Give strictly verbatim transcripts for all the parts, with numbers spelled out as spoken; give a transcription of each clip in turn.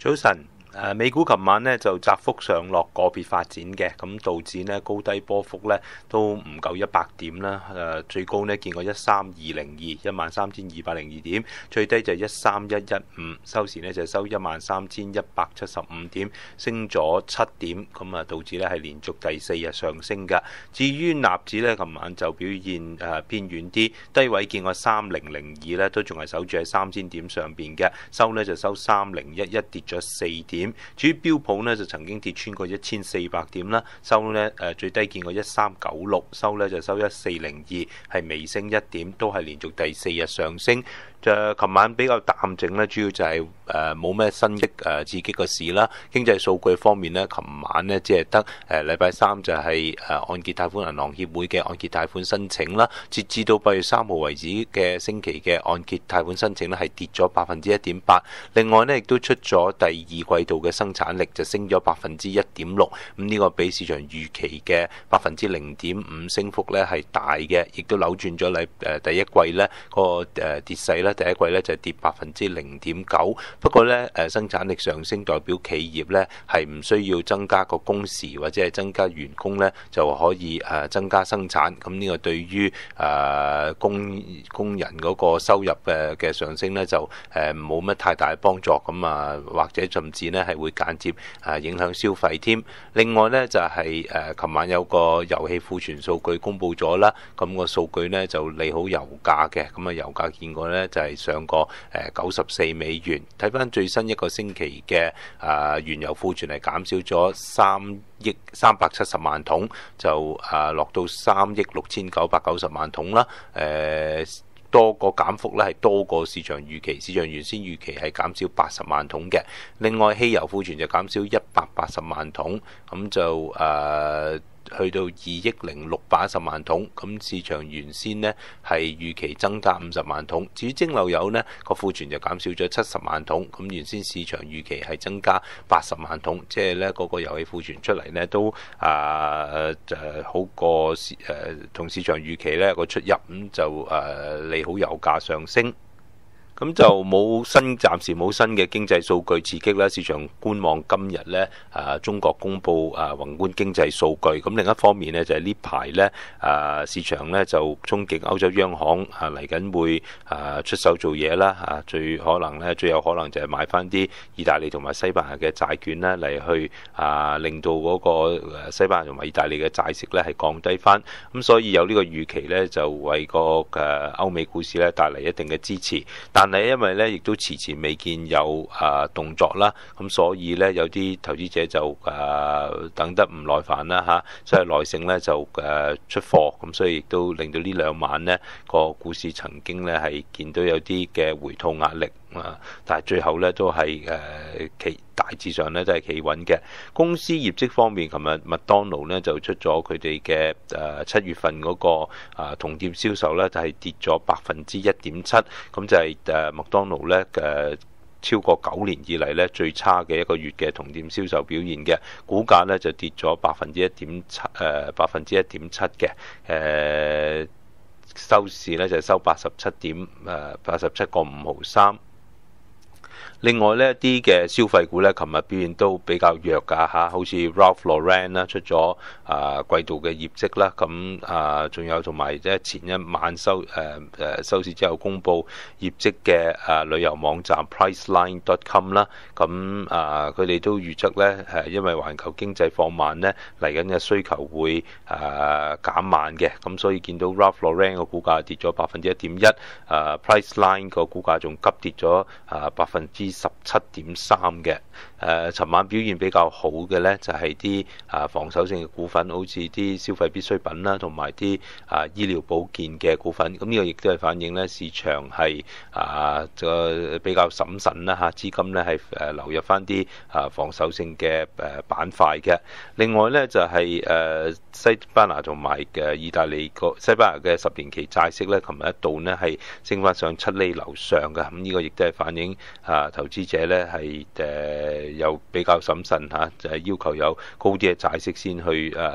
早晨。誒美股琴晚咧就窄幅上落個別發展嘅，咁道指呢高低波幅咧都唔夠一百點啦。誒最高呢見過一三二零二，一萬三千二百零二點，最低就一三一一五，收市呢就收一萬三千一百七十五點，升咗七點。咁啊道指呢係連續第四日上升㗎。至於納指呢，琴晚就表現誒偏軟啲，低位見過三零零二咧，都仲係守住喺三千點上邊嘅，收呢就收三零一一，跌咗四點。至於標普呢，就曾經跌穿過一千四百點啦，收呢誒最低見過一三九六，收呢就收一四零二，係微升一點，都係連續第四日上升。就琴晚比較淡靜咧，主要就係誒冇咩新益誒刺激個市啦。經濟數據方面呢，琴晚呢只係得誒禮拜三就係誒按揭貸款銀行協會嘅按揭貸款申請啦，截至到八月三號為止嘅星期嘅按揭貸款申請呢係跌咗百分之一點八。另外呢，亦都出咗第二季度嘅生產力就升咗百分之一點六，咁呢個比市場預期嘅百分之零點五升幅呢係大嘅，亦都扭轉咗禮誒第一季呢個誒跌勢咧。第一季咧就跌百分之零點九，不過咧誒生產力上升代表企業咧係唔需要增加個工時或者係增加員工咧就可以誒增加生產，咁呢個對於誒工工人嗰個收入嘅嘅上升咧就誒冇乜太大嘅幫助，咁啊或者甚至咧係會間接誒影響消費添。另外咧就係誒琴晚有個油氣庫存數據公布咗啦，咁個數據咧就利好油價嘅，咁啊油價見過咧就係上過誒九十四美元。睇翻最新一個星期嘅啊原油庫存係減少咗三億三百七十萬桶，就啊落到三億六千九百九十萬桶啦。誒多個減幅咧係多過市場預期，市場原先預期係減少八十萬桶嘅。另外汽油庫存就減少一百八十萬桶，咁就誒去到二億零六百一十萬桶，咁市場原先呢係預期增加五十萬桶。至於蒸餾油呢個庫存就減少咗七十萬桶，咁原先市場預期係增加八十萬桶，即係呢嗰個油氣庫存出嚟呢都啊誒好過市誒同市場預期呢個出入，咁就誒利好油價上升。咁就冇新，暫時冇新嘅經濟數據刺激啦。市場觀望今日呢，啊中國公布啊宏觀經濟數據。咁另一方面呢，就係呢排呢，啊市場呢就憧憬歐洲央行啊嚟緊會啊出手做嘢啦。啊最可能呢，最有可能就係買翻啲意大利同埋西班牙嘅債券呢嚟去啊令到嗰個西班牙同埋意大利嘅債息呢係降低翻。咁所以有呢個預期呢，就為個誒歐美股市呢帶嚟一定嘅支持。但係因為咧，亦都遲遲未見有啊動作啦，咁所以咧有啲投資者就啊等得唔耐煩啦嚇，所以耐性咧就誒出貨，咁所以亦都令到呢兩晚呢個股市曾經咧係見到有啲嘅回吐壓力啊，但係最後咧都係誒企大致上咧都係企穩嘅。公司業績方面，琴日麥當勞咧就出咗佢哋嘅誒七月份嗰個啊同店銷售咧就係跌咗百分之一點七，咁就係誒麥當勞咧誒超過九年以嚟咧最差嘅一個月嘅同店銷售表現嘅，股價咧就跌咗百分之一點七誒百分之一點七嘅誒收市咧就係收八十七點誒八十七個五毫三。另外呢一啲嘅消費股呢，琴日表現都比較弱㗎嚇，好似 Ralph Lauren 啦出咗啊季度嘅業績啦，咁啊仲有同埋即係前一晚收誒誒、啊、收市之後公布業績嘅啊旅遊網站 Priceline dot com 啦，咁啊佢哋都預測呢，係因為環球經濟放慢呢，嚟緊嘅需求會啊減慢嘅，咁所以見到 Ralph Lauren 個股價跌咗百分之一點一，啊 Priceline 個股價仲急跌咗啊百分之十七點三嘅。誒，尋晚表現比較好嘅呢，就係啲啊防守性嘅股份，好似啲消費必需品啦，同埋啲啊醫療保健嘅股份。咁呢個亦都係反映呢市場係啊個比較審慎啦嚇，資金呢係誒流入翻啲啊防守性嘅誒板塊嘅。另外呢，就係誒西班牙同埋嘅意大利個西班牙嘅十年期債息呢，琴日一度呢係升翻上七厘樓上嘅。咁呢個亦都係反映啊投資者呢係誒。有比較審慎嚇，就係要求有高啲嘅債息先去誒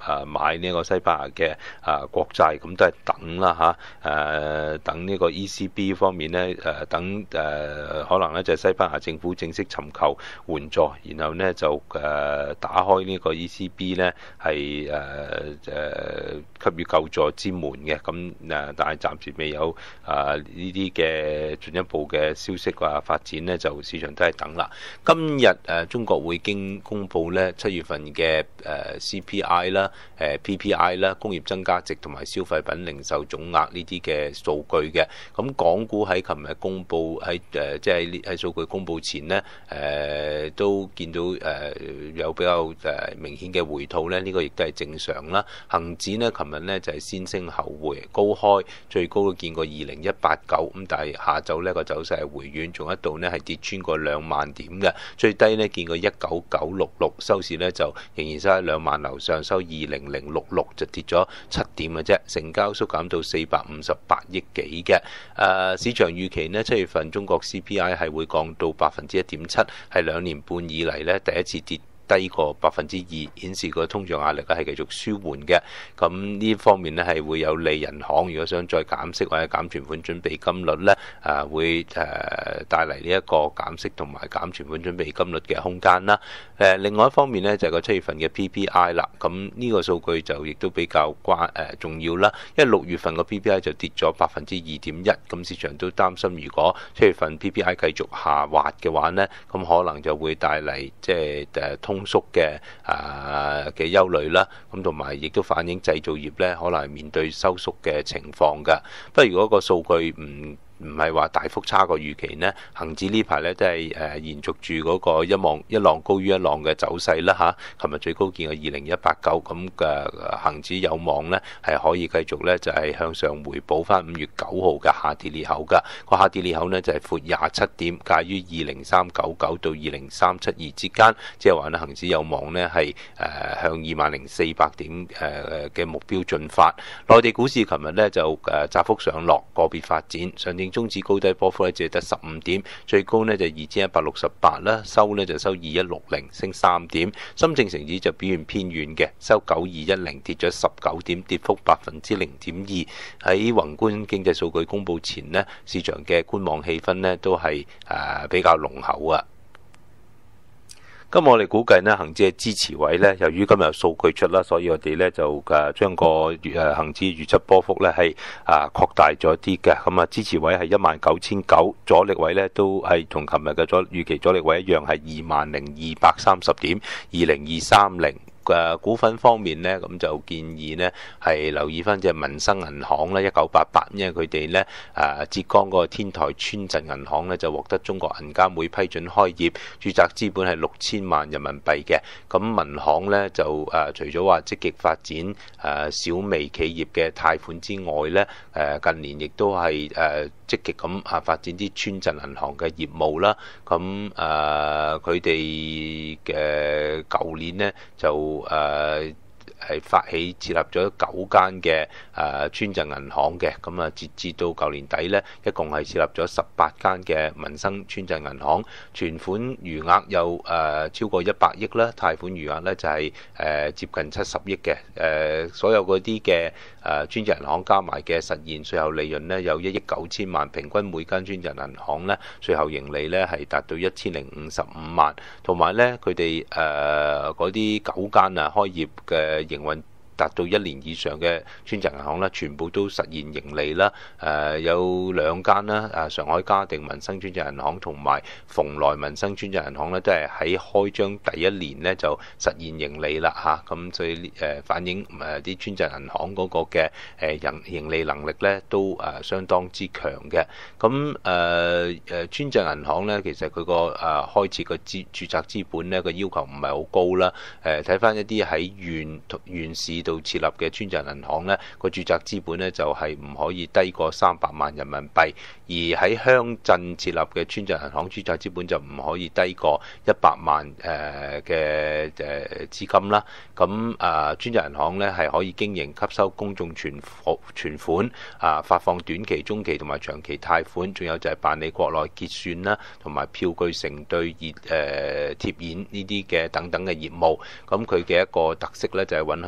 誒買呢個西班牙嘅誒國債，咁都係等啦嚇，誒等呢個 E C B 方面呢，誒等誒可能呢就係西班牙政府正式尋求援助，然後呢就誒打開呢個 E C B 呢係誒誒給予救助之門嘅，咁誒但係暫時未有誒呢啲嘅進一步嘅消息或發展呢，就市場都係等啦。今日誒中國會經公佈呢七月份嘅誒 C P I 啦、誒 P P I 啦、工業增加值同埋消費品零售總額呢啲嘅數據嘅。咁港股喺琴日公佈喺誒即係喺數據公佈前呢，誒都見到誒有比較誒明顯嘅回吐呢，呢個亦都係正常啦。恆指呢，琴日呢就係先升後回，高開最高都見過二零一八九，咁但係下晝呢個走勢係回軟，仲一度呢係跌穿過兩萬點嘅，最低呢見過一九九六六，收市呢就仍然收喺兩萬樓上，收二零零六六，就跌咗七點嘅啫，成交縮減到四百五十八億幾嘅。誒市場預期呢，七月份中國 C P I 係會降到百分之一點七，係兩年半以嚟呢第一次跌低過百分之二，顯示個通脹壓力咧係繼續舒緩嘅。咁呢方面咧係會有利銀行，如果想再減息或者減存款準備金率咧，誒會誒帶嚟呢一個減息同埋減存款準備金率嘅空間啦。誒另外一方面咧就係個七月份嘅 P P I 啦。咁呢個數據就亦都比較關誒重要啦，因為六月份個 P P I 就跌咗百分之二點一，咁市場都擔心如果七月份 P P I 繼續下滑嘅話咧，咁可能就會帶嚟即係誒通通縮嘅啊嘅憂慮啦，咁同埋亦都反映製造業咧可能係面對收縮嘅情況㗎。不過如果個數據唔唔係話大幅差過預期呢，恆指呢排咧都係誒延續住嗰個一浪一浪高於一浪嘅走勢啦嚇。琴日最高見過二零一八九，咁嘅恆指有望呢係可以繼續咧就係向上回補翻五月九號嘅下跌裂口㗎。個下跌裂口呢就係闊廿七點，介於二零三九九到二零三七二之間，即係話呢恆指有望呢係誒向二萬零四百點誒嘅目標進發。內地股市琴日呢就誒窄幅上落，個別發展，上證中指高低波幅咧只係得十五點，最高呢就二千一百六十八啦，收呢就收二一六零，升三點。深證成指就表現偏軟嘅，收九二一零，跌咗十九點，跌幅百分之零點二。喺宏觀經濟數據公佈前呢，市場嘅觀望氣氛呢都係誒比較濃厚啊。咁我哋估計呢，恆指嘅支持位呢，由於今日有數據出啦，所以我哋呢就誒將個誒恆指預測波幅呢係啊擴大咗啲嘅。咁啊支持位係一萬九千九，阻力位呢都係同琴日嘅阻預期阻力位一樣，係二萬零二百三十點，二零二三零。誒股份方面呢，咁就建議呢係留意翻隻民生銀行啦，一九八八，因為佢哋呢誒浙江嗰個天台村鎮銀行呢就獲得中國銀監會批准開業，註冊資本係六千萬人民幣嘅。咁民行呢就誒除咗話積極發展誒小微企業嘅貸款之外呢，誒近年亦都係誒積極咁啊發展啲村鎮銀行嘅業務啦。咁誒佢哋嘅舊年呢就誒係發起設立咗九間嘅誒村鎮銀行嘅，咁啊截至到舊年底呢，一共係設立咗十八間嘅民生村鎮銀行，存款餘額有誒超過一百億啦，貸款餘額呢就係誒接近七十億嘅，誒所有嗰啲嘅誒村鎮銀行加埋嘅實現稅後利潤呢有一億九千萬，平均每間村鎮銀行呢稅後盈利呢係達到一千零五十五萬，同埋呢佢哋誒嗰啲九間啊開業嘅營運達到一年以上嘅村鎮銀行啦，全部都實現盈利啦。誒有兩間啦，誒上海嘉定民生村鎮銀行同埋蓬萊民生村鎮銀行咧，都係喺開張第一年咧就實現盈利啦嚇。咁所以誒反映誒啲村鎮銀行嗰個嘅誒盈盈利能力咧都誒相當之強嘅。咁誒誒村鎮銀行咧，其實佢個誒開設個資註冊資本咧個要求唔係好高啦。誒睇翻一啲喺縣縣市到設立嘅村鎮銀行呢個註冊資本呢就係唔可以低過三百萬人民幣，而喺鄉鎮設立嘅村鎮銀行註冊資本就唔可以低過一百萬誒嘅誒資金啦。咁啊村鎮銀行呢係可以經營吸收公眾存存款啊，發放短期、中期同埋長期貸款，仲有就係辦理國內結算啦，同埋票據承兌、熱誒貼現呢啲嘅等等嘅業務。咁佢嘅一個特色呢就係允許私人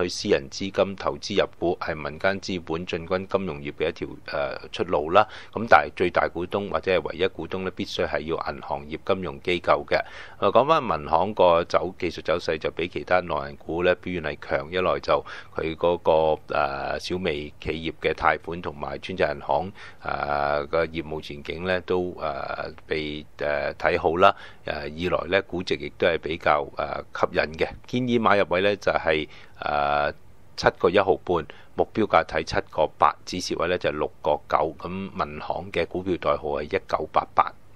資金投資入股，係民間資本進軍金融業嘅一條誒出路啦。咁但係最大股東或者係唯一股東咧，必須係要銀行業金融機構嘅。誒講翻民行個走技術走勢就比其他內銀股咧表現係強，一來就佢嗰個誒小微企業嘅貸款同埋專責銀行誒個業務前景咧都誒被誒睇好啦。誒二來咧估值亦都係比較誒吸引嘅，建議買入位咧就係誒七個一毫半，目標價睇七個八，止蝕位咧就係六個九。咁民行嘅股票代號係一九八八。